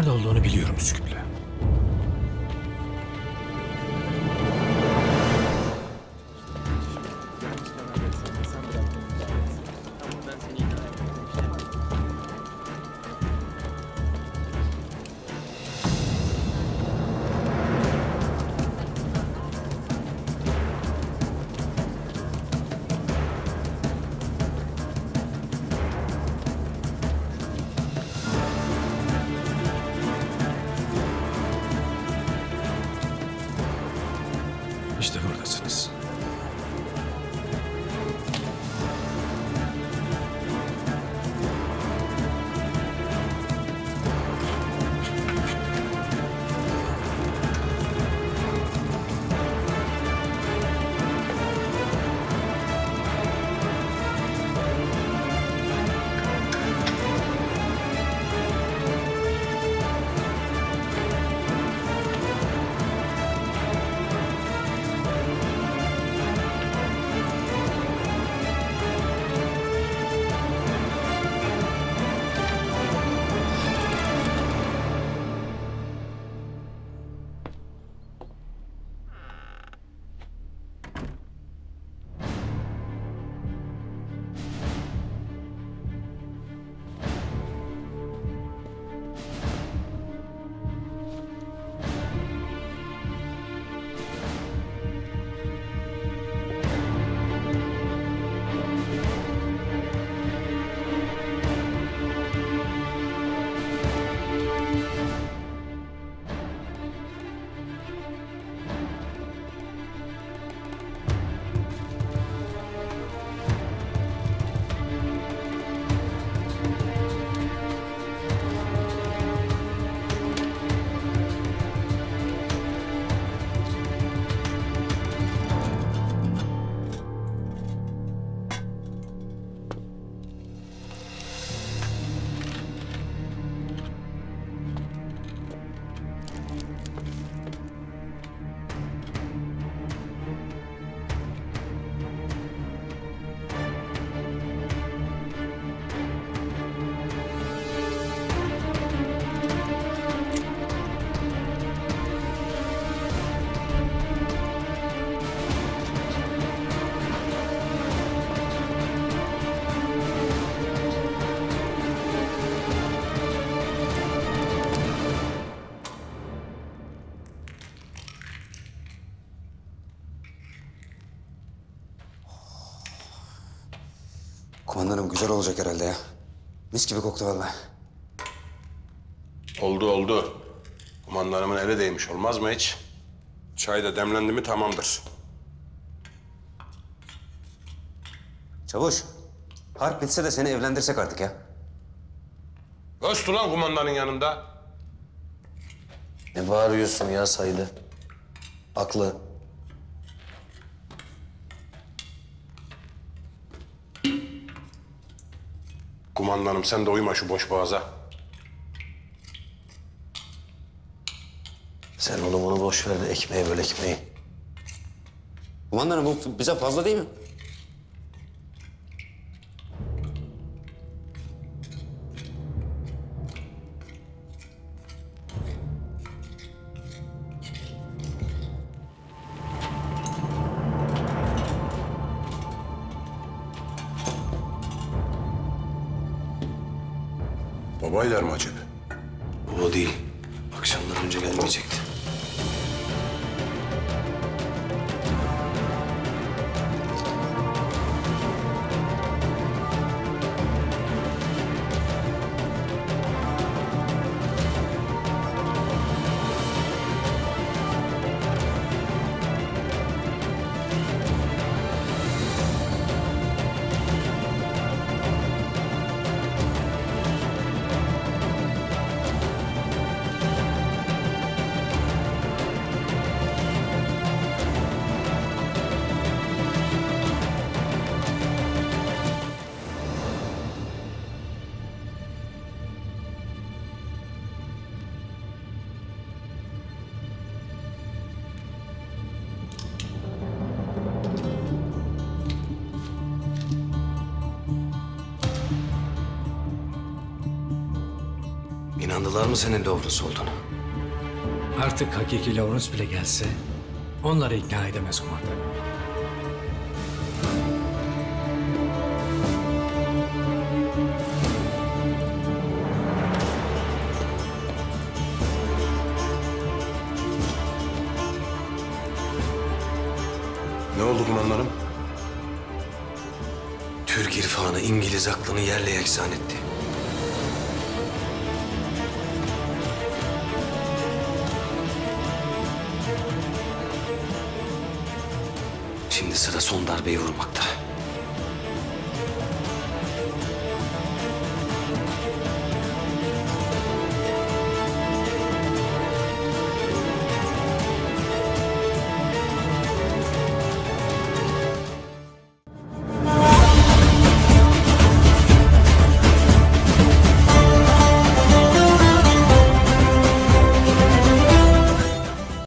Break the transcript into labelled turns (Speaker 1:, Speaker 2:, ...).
Speaker 1: nerede olduğunu biliyorum Üsküp'le. İşte buradasınız.
Speaker 2: Kumandanım güzel olacak herhalde ya. Mis gibi koktu vallahi.
Speaker 3: Oldu. Kumandanımın eli değmiş olmaz mı hiç? Çay da demlendi mi tamamdır.
Speaker 2: Çavuş, harp bitse de seni evlendirsek artık ya.
Speaker 3: Öst ulan kumandanın yanında.
Speaker 4: Ne bağırıyorsun ya Said'e? Haklı.
Speaker 3: Kumandanım sen de uyma şu boş boğaza.
Speaker 4: Sen onu bunu boş ver de ekmeği böl ekmeği.
Speaker 2: Kumandanım bu bize fazla değil mi?
Speaker 3: Babaylar mı acaba?
Speaker 4: O değil. Akşamdan önce gelmeyecekti. İnandılar mı senin Lovrus olduğunu?
Speaker 5: Artık hakiki Lawrence bile gelse onları ikna edemez kumandanım.
Speaker 3: Ne oldu kumandanım?
Speaker 4: Türk irfanı İngiliz aklını yerle yeksan etti. Şimdi sıra son darbeyi vurmakta.